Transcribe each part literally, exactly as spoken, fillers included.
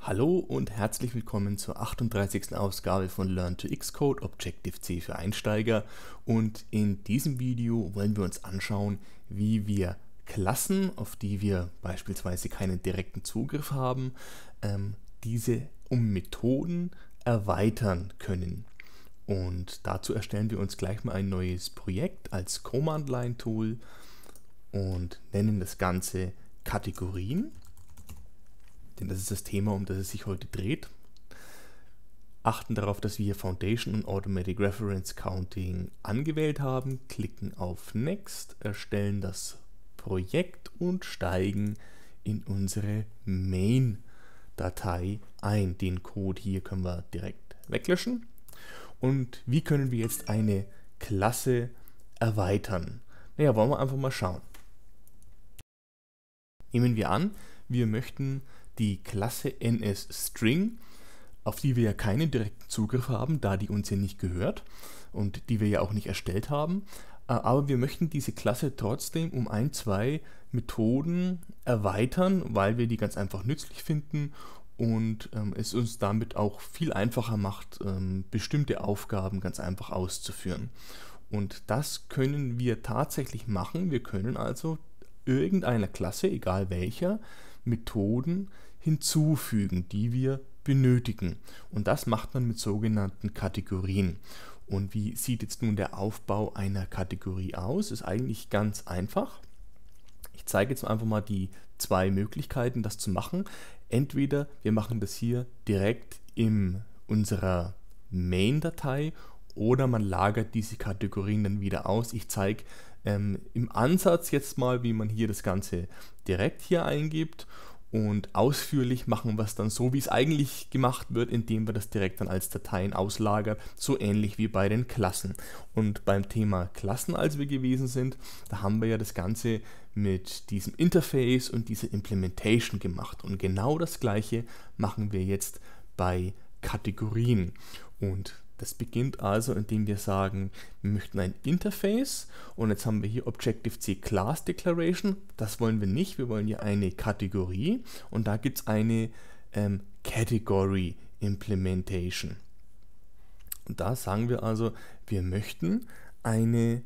Hallo und herzlich willkommen zur achtunddreißigsten Ausgabe von Learn to Xcode Objective-C für Einsteiger, und in diesem Video wollen wir uns anschauen, wie wir Klassen, auf die wir beispielsweise keinen direkten Zugriff haben, ähm, diese um Methoden erweitern können. Und dazu erstellen wir uns gleich mal ein neues Projekt als Command-Line-Tool und nennen das Ganze Kategorien. Denn das ist das Thema, um das es sich heute dreht. Achten darauf, dass wir hier Foundation und Automatic Reference Counting angewählt haben, klicken auf Next, erstellen das Projekt und steigen in unsere Main-Datei ein. Den Code hier können wir direkt weglöschen. Und wie können wir jetzt eine Klasse erweitern? Naja, wollen wir einfach mal schauen. Nehmen wir an, wir möchten die Klasse NSString, auf die wir ja keinen direkten Zugriff haben, da die uns ja nicht gehört und die wir ja auch nicht erstellt haben, aber wir möchten diese Klasse trotzdem um ein, zwei Methoden erweitern, weil wir die ganz einfach nützlich finden und ähm, es uns damit auch viel einfacher macht, ähm, bestimmte Aufgaben ganz einfach auszuführen. Und das können wir tatsächlich machen. Wir können also irgendeiner Klasse, egal welcher, Methoden hinzufügen, die wir benötigen. Und das macht man mit sogenannten Kategorien. Und wie sieht jetzt nun der Aufbau einer Kategorie aus? Ist eigentlich ganz einfach. Ich zeige jetzt einfach mal die zwei Möglichkeiten, das zu machen. Entweder wir machen das hier direkt in unserer Main-Datei oder man lagert diese Kategorien dann wieder aus. Ich zeige ähm, im Ansatz jetzt mal, wie man hier das Ganze direkt hier eingibt, und ausführlich machen wir es dann so, wie es eigentlich gemacht wird, indem wir das direkt dann als Dateien auslagern, so ähnlich wie bei den Klassen. Und beim Thema Klassen, als wir gewesen sind, da haben wir ja das Ganze mit diesem Interface und dieser Implementation gemacht. Und genau das Gleiche machen wir jetzt bei Kategorien. Und das beginnt also, indem wir sagen, wir möchten ein Interface, und jetzt haben wir hier Objective-C Class Declaration. Das wollen wir nicht, wir wollen hier eine Kategorie, und da gibt es eine ähm, Category Implementation. Und da sagen wir also, wir möchten eine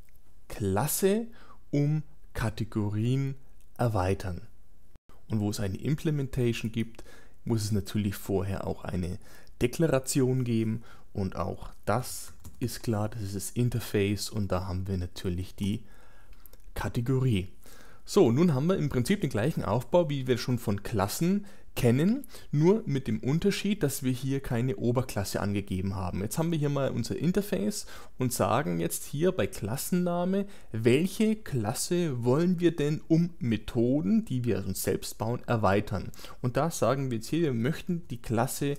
Klasse um Kategorien erweitern. Und wo es eine Implementation gibt, muss es natürlich vorher auch eine Deklaration geben, und auch das ist klar, das ist das Interface, und da haben wir natürlich die Kategorie. So, nun haben wir im Prinzip den gleichen Aufbau, wie wir schon von Klassen kennen, nur mit dem Unterschied, dass wir hier keine Oberklasse angegeben haben. Jetzt haben wir hier mal unser Interface und sagen jetzt hier bei Klassenname, welche Klasse wollen wir denn um Methoden, die wir uns selbst bauen, erweitern. Und da sagen wir jetzt hier, wir möchten die Klasse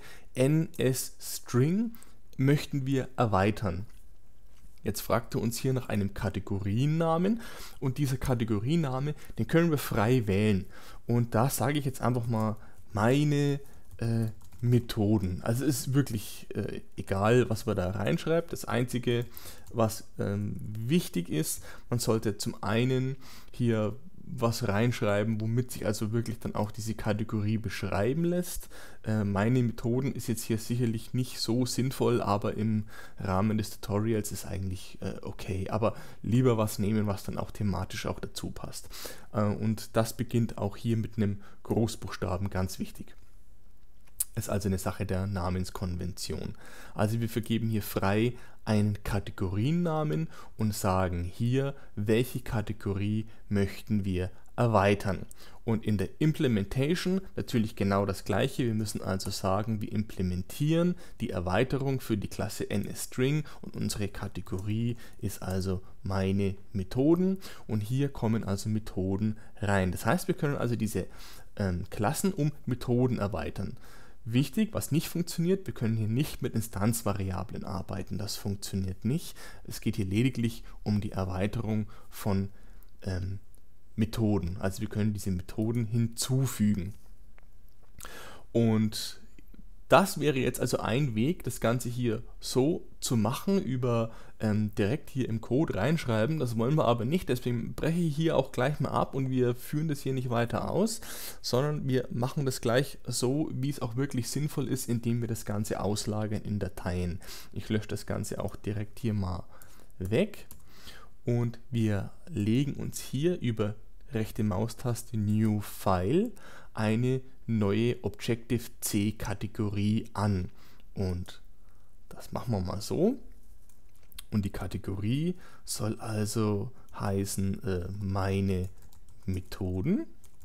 NSString möchten wir erweitern. Jetzt fragt er uns hier nach einem Kategoriennamen, und dieser Kategorienname, den können wir frei wählen. Und da sage ich jetzt einfach mal meine äh, Methoden. Also es ist wirklich äh, egal, was man da reinschreibt. Das Einzige, was ähm, wichtig ist, man sollte zum einen hier was reinschreiben, womit sich also wirklich dann auch diese Kategorie beschreiben lässt. Äh, meine Methoden ist jetzt hier sicherlich nicht so sinnvoll, aber im Rahmen des Tutorials ist eigentlich äh, okay. Aber lieber was nehmen, was dann auch thematisch auch dazu passt. Äh, und das beginnt auch hier mit einem Großbuchstaben, ganz wichtig. Ist also eine Sache der Namenskonvention. Also wir vergeben hier frei einen Kategoriennamen und sagen hier, welche Kategorie möchten wir erweitern. Und in der Implementation natürlich genau das gleiche. Wir müssen also sagen, wir implementieren die Erweiterung für die Klasse NSString, und unsere Kategorie ist also meine Methoden, und hier kommen also Methoden rein. Das heißt, wir können also diese ähm, Klassen um Methoden erweitern. Wichtig, was nicht funktioniert, wir können hier nicht mit Instanzvariablen arbeiten, das funktioniert nicht. Es geht hier lediglich um die Erweiterung von ähm, Methoden, also wir können diese Methoden hinzufügen. Und Das wäre jetzt also ein Weg, das Ganze hier so zu machen, über ähm, direkt hier im Code reinschreiben. Das wollen wir aber nicht, deswegen breche ich hier auch gleich mal ab und wir führen das hier nicht weiter aus, sondern wir machen das gleich so, wie es auch wirklich sinnvoll ist, indem wir das Ganze auslagern in Dateien. Ich lösche das Ganze auch direkt hier mal weg und wir legen uns hier über rechte Maustaste New File eine neue Objective-C-Kategorie an. Und das machen wir mal so. Und die Kategorie soll also heißen äh, meine Methoden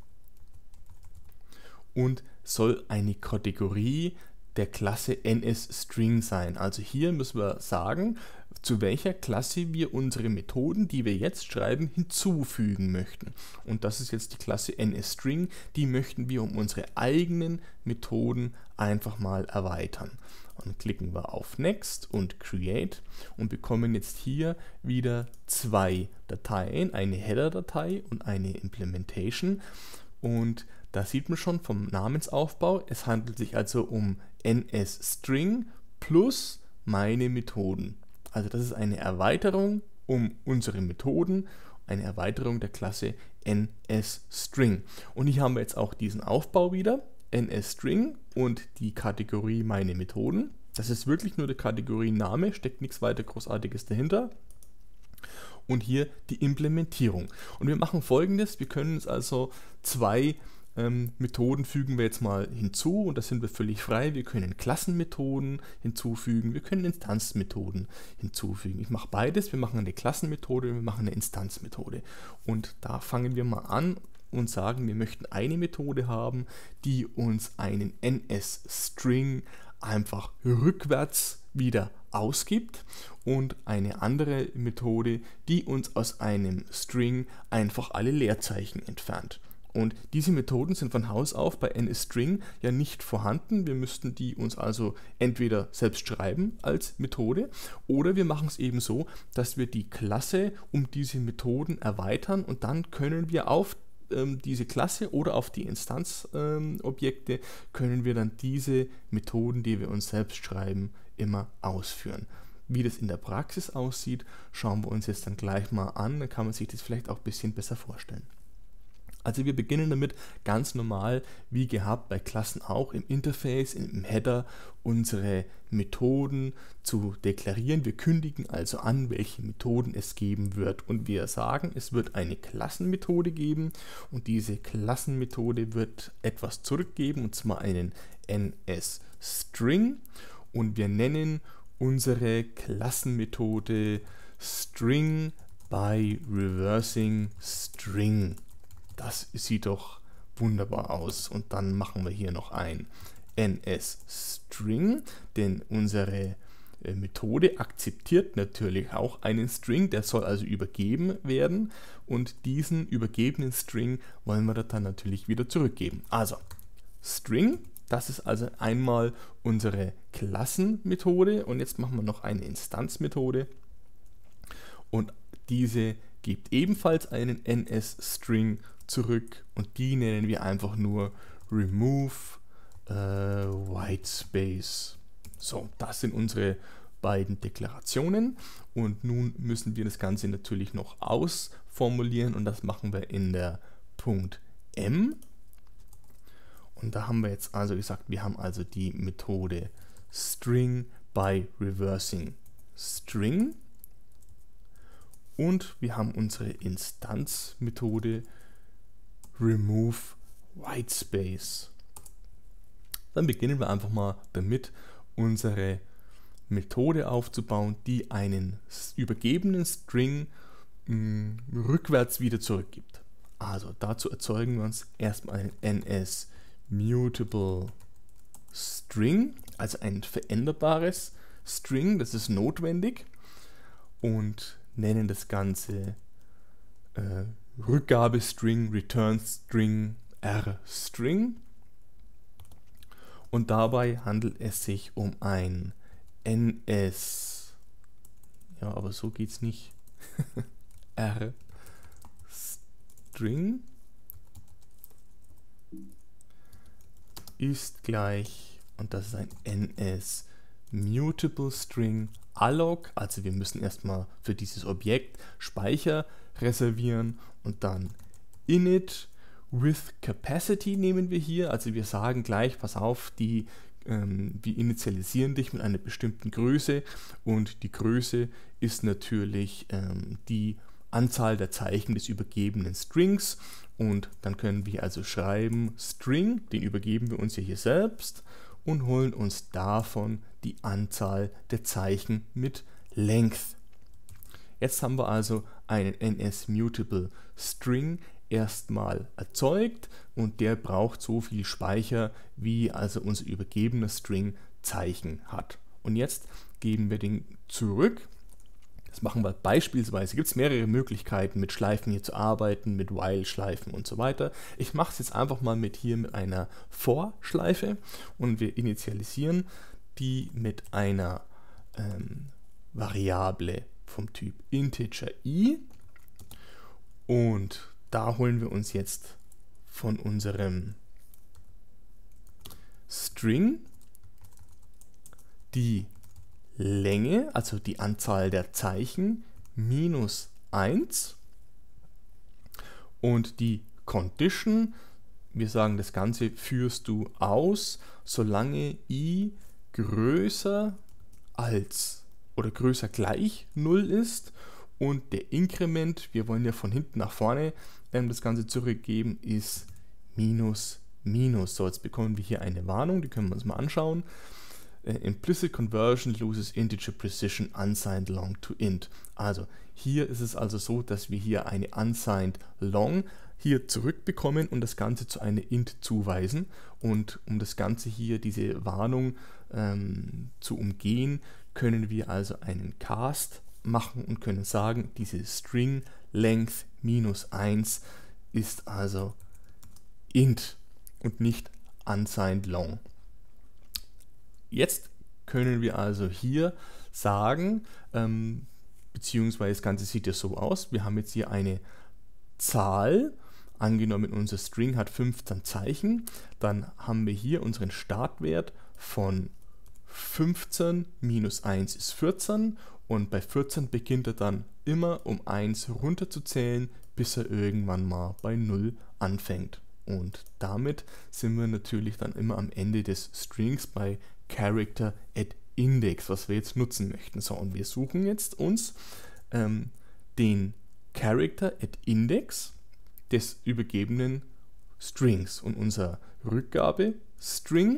und soll eine Kategorie der Klasse N S String sein. Also hier müssen wir sagen, zu welcher Klasse wir unsere Methoden, die wir jetzt schreiben, hinzufügen möchten. Und das ist jetzt die Klasse N S String, die möchten wir um unsere eigenen Methoden einfach mal erweitern. Und klicken wir auf Next und Create und bekommen jetzt hier wieder zwei Dateien, eine Header-Datei und eine Implementation. Und da sieht man schon vom Namensaufbau, es handelt sich also um N S String plus meine Methoden. Also das ist eine Erweiterung um unsere Methoden, eine Erweiterung der Klasse N S String. Und hier haben wir jetzt auch diesen Aufbau wieder, N S String und die Kategorie meine Methoden. Das ist wirklich nur der Kategorienname, steckt nichts weiter Großartiges dahinter. Und hier die Implementierung. Und wir machen Folgendes, wir können jetzt also zwei Ähm, Methoden fügen wir jetzt mal hinzu und da sind wir völlig frei. Wir können Klassenmethoden hinzufügen, wir können Instanzmethoden hinzufügen. Ich mache beides, wir machen eine Klassenmethode und wir machen eine Instanzmethode. Und da fangen wir mal an und sagen, wir möchten eine Methode haben, die uns einen N S String einfach rückwärts wieder ausgibt und eine andere Methode, die uns aus einem String einfach alle Leerzeichen entfernt. Und diese Methoden sind von Haus auf bei N S String ja nicht vorhanden. Wir müssten die uns also entweder selbst schreiben als Methode oder wir machen es eben so, dass wir die Klasse um diese Methoden erweitern und dann können wir auf ähm, diese Klasse oder auf die Instanzobjekte ähm, können wir dann diese Methoden, die wir uns selbst schreiben, immer ausführen. Wie das in der Praxis aussieht, schauen wir uns jetzt dann gleich mal an. Dann kann man sich das vielleicht auch ein bisschen besser vorstellen. Also wir beginnen damit ganz normal, wie gehabt bei Klassen auch, im Interface, im Header unsere Methoden zu deklarieren. Wir kündigen also an, welche Methoden es geben wird. Und wir sagen, es wird eine Klassenmethode geben und diese Klassenmethode wird etwas zurückgeben, und zwar einen N S String. Und wir nennen unsere Klassenmethode String by Reversing String. Das sieht doch wunderbar aus. Und dann machen wir hier noch ein N S String, denn unsere Methode akzeptiert natürlich auch einen String, der soll also übergeben werden und diesen übergebenen String wollen wir dann natürlich wieder zurückgeben. Also String, das ist also einmal unsere Klassenmethode und jetzt machen wir noch eine Instanzmethode und diese gibt ebenfalls einen N S String zurück und die nennen wir einfach nur remove äh, whitespace. So, das sind unsere beiden Deklarationen und nun müssen wir das Ganze natürlich noch ausformulieren und das machen wir in der Punkt M. Und da haben wir jetzt also gesagt, wir haben also die Methode String by Reversing String und wir haben unsere Instanzmethode Remove Whitespace. Dann beginnen wir einfach mal damit, unsere Methode aufzubauen, die einen übergebenen String mh, rückwärts wieder zurückgibt. Also dazu erzeugen wir uns erstmal einen N S Mutable String, also ein veränderbares String, das ist notwendig, und nennen das Ganze äh, Rückgabestring, Return String, R String. Und dabei handelt es sich um ein N S, ja, aber so geht's nicht, R String ist gleich und das ist ein NSMutableString Alloc, also wir müssen erstmal für dieses Objekt Speicher reservieren und dann init with capacity nehmen wir hier, also wir sagen gleich, pass auf, die, ähm, wir initialisieren dich mit einer bestimmten Größe und die Größe ist natürlich ähm, die Anzahl der Zeichen des übergebenen Strings und dann können wir also schreiben String, den übergeben wir uns ja hier selbst und holen uns davon die Anzahl der Zeichen mit Length. Jetzt haben wir also einen NSMutableString erstmal erzeugt und der braucht so viel Speicher, wie also unser übergebener String Zeichen hat. Und jetzt geben wir den zurück. Das machen wir beispielsweise, gibt es mehrere Möglichkeiten mit Schleifen hier zu arbeiten, mit While-Schleifen und so weiter. Ich mache es jetzt einfach mal mit hier mit einer For-Schleife und wir initialisieren die mit einer ähm, Variable vom Typ Integer i und da holen wir uns jetzt von unserem String die Länge, also die Anzahl der Zeichen, minus eins und die Condition, wir sagen, das Ganze führst du aus, solange i größer als oder größer gleich null ist und der Inkrement, wir wollen ja von hinten nach vorne ähm, das Ganze zurückgeben, ist minus minus. So, jetzt bekommen wir hier eine Warnung, die können wir uns mal anschauen. Implicit conversion loses integer precision unsigned long to int. Also hier ist es also so, dass wir hier eine unsigned long hier zurückbekommen und das Ganze zu einer int zuweisen. Und um das Ganze hier, diese Warnung ähm, zu umgehen, können wir also einen Cast machen und können sagen, diese String Length minus eins ist also int und nicht unsigned long. Jetzt können wir also hier sagen, ähm, beziehungsweise das Ganze sieht ja so aus, wir haben jetzt hier eine Zahl, angenommen unser String hat fünfzehn Zeichen, dann haben wir hier unseren Startwert von fünfzehn minus eins ist vierzehn und bei vierzehn beginnt er dann immer um eins runterzuzählen, bis er irgendwann mal bei null anfängt. Und damit sind wir natürlich dann immer am Ende des Strings bei Character at Index, was wir jetzt nutzen möchten. So, und wir suchen jetzt uns ähm, den Character at Index des übergebenen Strings und unser Rückgabe-String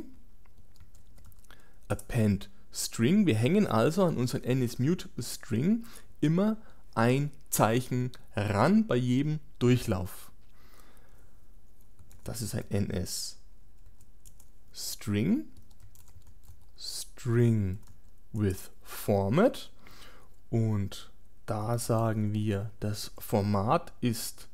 append String. Wir hängen also an unseren NSMutableString immer ein Zeichen ran bei jedem Durchlauf. Das ist ein NSString String with Format und da sagen wir, das Format ist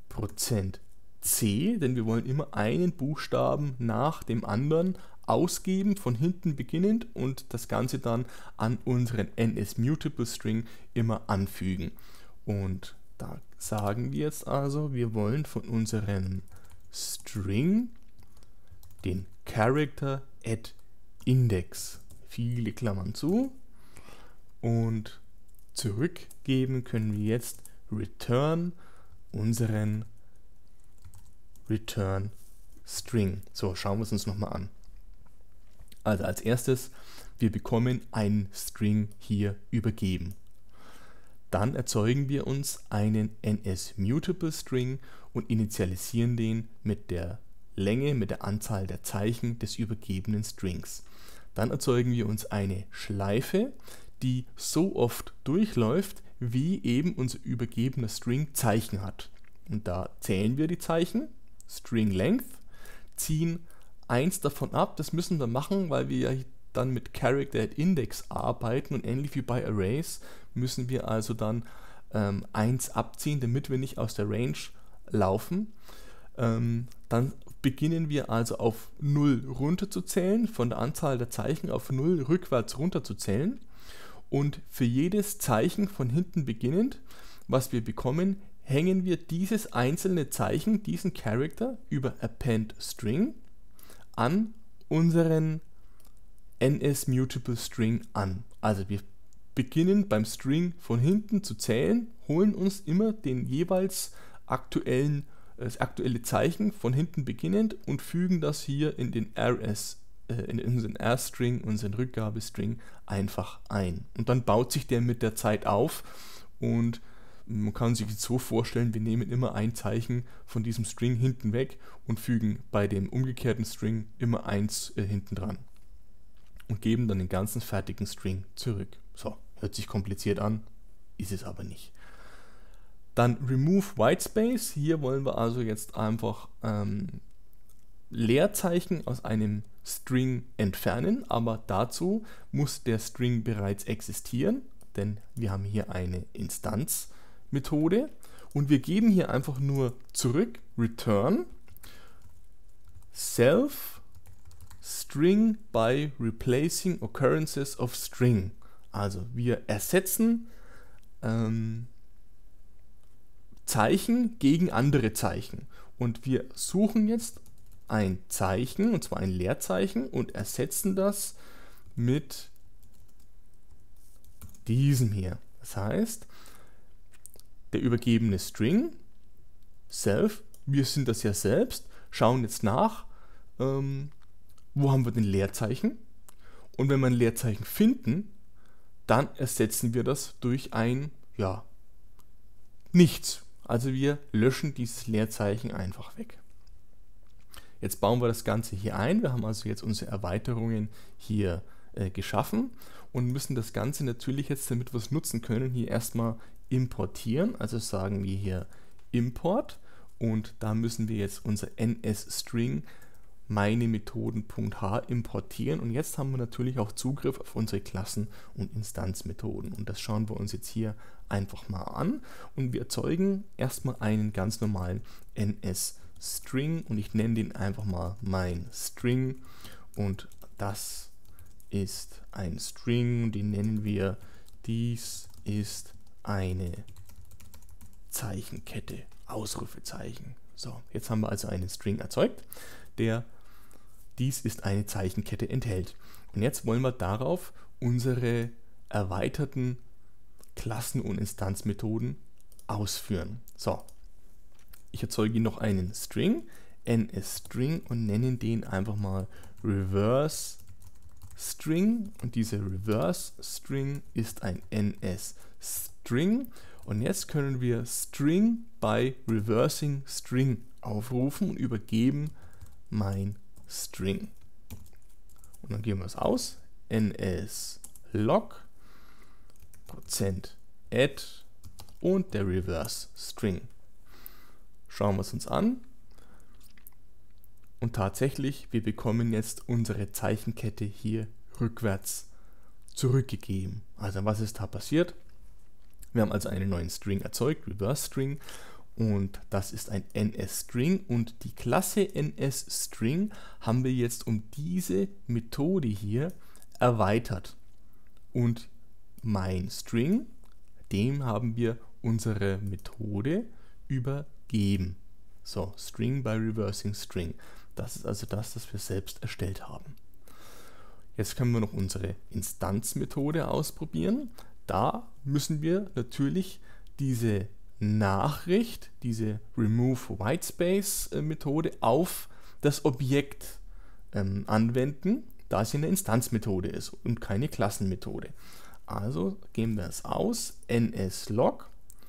%c, denn wir wollen immer einen Buchstaben nach dem anderen ausgeben, von hinten beginnend und das Ganze dann an unseren NSMutableString immer anfügen. Und da sagen wir jetzt also, wir wollen von unserem String den Character at Index, viele Klammern zu, und zurückgeben können wir jetzt return unseren return String. So, schauen wir es uns nochmal an. Also als erstes, wir bekommen einen String hier übergeben. Dann erzeugen wir uns einen NSMutableString und initialisieren den mit der Länge, mit der Anzahl der Zeichen des übergebenen Strings. Dann erzeugen wir uns eine Schleife, die so oft durchläuft, wie eben unser übergebener String Zeichen hat. Und da zählen wir die Zeichen, String Length, ziehen eins davon ab. Das müssen wir machen, weil wir ja dann mit Character at Index arbeiten und ähnlich wie bei Arrays müssen wir also dann ähm, eins abziehen, damit wir nicht aus der Range laufen. Ähm, dann beginnen wir also auf null runterzuzählen, von der Anzahl der Zeichen auf null rückwärts runterzuzählen und für jedes Zeichen von hinten beginnend, was wir bekommen, hängen wir dieses einzelne Zeichen, diesen Character über Append String an unseren NSMutableString an. Also wir beginnen beim String von hinten zu zählen, holen uns immer den jeweils aktuellen, das aktuelle Zeichen von hinten beginnend und fügen das hier in den R S, äh, in unseren R-String, unseren Rückgabestring einfach ein. Und dann baut sich der mit der Zeit auf und man kann sich jetzt so vorstellen, wir nehmen immer ein Zeichen von diesem String hinten weg und fügen bei dem umgekehrten String immer eins äh, hinten dran und geben dann den ganzen fertigen String zurück. So, hört sich kompliziert an, ist es aber nicht. Dann Remove Whitespace. Hier wollen wir also jetzt einfach ähm, Leerzeichen aus einem String entfernen, aber dazu muss der String bereits existieren, denn wir haben hier eine Instanzmethode und wir geben hier einfach nur zurück return self string by replacing occurrences of string. Also wir ersetzen ähm, Zeichen gegen andere Zeichen und wir suchen jetzt ein Zeichen, und zwar ein Leerzeichen, und ersetzen das mit diesem hier. Das heißt, der übergebene String self, wir sind das ja selbst, schauen jetzt nach, ähm, wo haben wir denn Leerzeichen, und wenn wir ein Leerzeichen finden, dann ersetzen wir das durch ein, ja, nichts. Also wir löschen dieses Leerzeichen einfach weg. Jetzt bauen wir das Ganze hier ein. Wir haben also jetzt unsere Erweiterungen hier äh, geschaffen und müssen das Ganze natürlich jetzt, damit wir es nutzen können, hier erstmal importieren. Also sagen wir hier Import und da müssen wir jetzt unser NSString meine-Methoden.h importieren und jetzt haben wir natürlich auch Zugriff auf unsere Klassen und Instanzmethoden und das schauen wir uns jetzt hier einfach mal an und wir erzeugen erstmal einen ganz normalen NSString und ich nenne den einfach mal mein String und das ist ein String, den nennen wir dies ist eine Zeichenkette, Ausrufezeichen. So, jetzt haben wir also einen String erzeugt, der dies ist eine Zeichenkette enthält. Und jetzt wollen wir darauf unsere erweiterten Klassen- und Instanzmethoden ausführen. So, ich erzeuge noch einen String, NSString, und nenne den einfach mal Reverse String. Und dieser Reverse String ist ein NSString. Und jetzt können wir String by Reversing String aufrufen und übergeben mein String. Und dann geben wir es aus. nslog %add und der Reverse String. Schauen wir es uns an. Und tatsächlich, wir bekommen jetzt unsere Zeichenkette hier rückwärts zurückgegeben. Also was ist da passiert? Wir haben also einen neuen String erzeugt, Reverse String, und das ist ein NSString und die Klasse NSString haben wir jetzt um diese Methode hier erweitert. Und mein String, dem haben wir unsere Methode übergeben. So, String by Reversing String. Das ist also das, was wir selbst erstellt haben. Jetzt können wir noch unsere Instanzmethode ausprobieren. Da müssen wir natürlich diese Nachricht, diese Remove Whitespace Methode auf das Objekt ähm, anwenden, da es eine Instanzmethode ist und keine Klassenmethode. Also geben wir es aus, nslog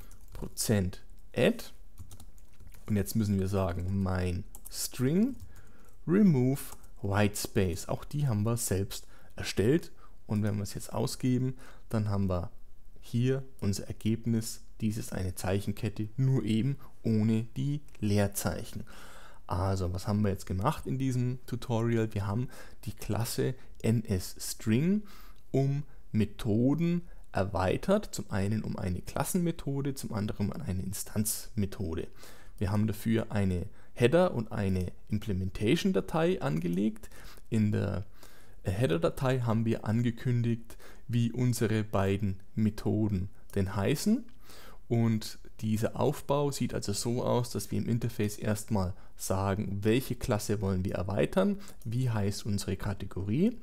%add und jetzt müssen wir sagen, mein String remove Whitespace. Auch die haben wir selbst erstellt und wenn wir es jetzt ausgeben, dann haben wir hier unser Ergebnis. Dies ist eine Zeichenkette, nur eben ohne die Leerzeichen. Also, was haben wir jetzt gemacht in diesem Tutorial? Wir haben die Klasse NSString um Methoden erweitert. Zum einen um eine Klassenmethode, zum anderen um eine Instanzmethode. Wir haben dafür eine Header- und eine Implementation-Datei angelegt. In der Header-Datei haben wir angekündigt, wie unsere beiden Methoden denn heißen. Und dieser Aufbau sieht also so aus, dass wir im Interface erstmal sagen, welche Klasse wollen wir erweitern, wie heißt unsere Kategorie.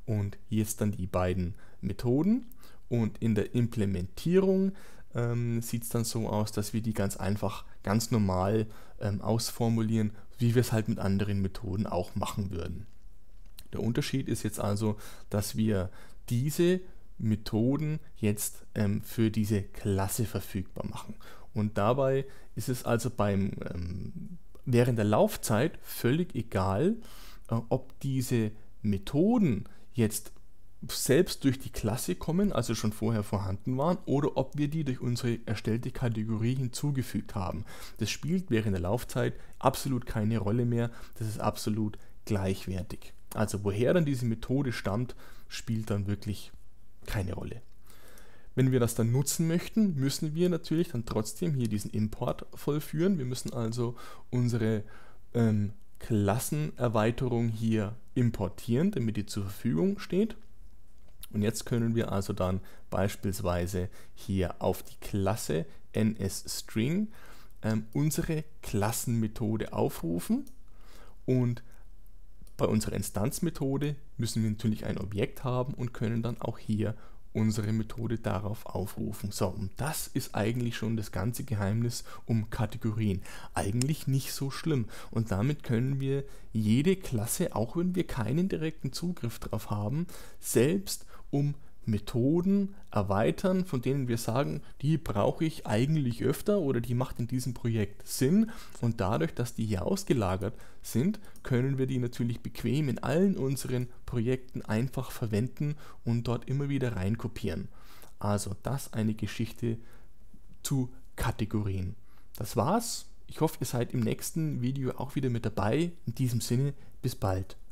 Und jetzt dann die beiden Methoden. Und in der Implementierung ähm, sieht es dann so aus, dass wir die ganz einfach, ganz normal ähm, ausformulieren, wie wir es halt mit anderen Methoden auch machen würden. Der Unterschied ist jetzt also, dass wir diese Methoden jetzt ähm, für diese Klasse verfügbar machen. Und dabei ist es also beim, ähm, während der Laufzeit völlig egal, äh, ob diese Methoden jetzt selbst durch die Klasse kommen, also schon vorher vorhanden waren, oder ob wir die durch unsere erstellte Kategorie hinzugefügt haben. Das spielt während der Laufzeit absolut keine Rolle mehr, das ist absolut gleichwertig. Also woher dann diese Methode stammt, spielt dann wirklich keine Rolle. Wenn wir das dann nutzen möchten, müssen wir natürlich dann trotzdem hier diesen Import vollführen. Wir müssen also unsere ähm, Klassenerweiterung hier importieren, damit die zur Verfügung steht. Und jetzt können wir also dann beispielsweise hier auf die Klasse NSString ähm, unsere Klassenmethode aufrufen. Und bei unserer Instanzmethode müssen wir natürlich ein Objekt haben und können dann auch hier unsere Methode darauf aufrufen. So, und das ist eigentlich schon das ganze Geheimnis um Kategorien. Eigentlich nicht so schlimm. Und damit können wir jede Klasse, auch wenn wir keinen direkten Zugriff drauf haben, selbst um Methoden erweitern, von denen wir sagen, die brauche ich eigentlich öfter oder die macht in diesem Projekt Sinn. Und dadurch, dass die hier ausgelagert sind, können wir die natürlich bequem in allen unseren Projekten einfach verwenden und dort immer wieder reinkopieren. Also das eine Geschichte zu Kategorien. Das war's. Ich hoffe, ihr seid im nächsten Video auch wieder mit dabei. In diesem Sinne, bis bald.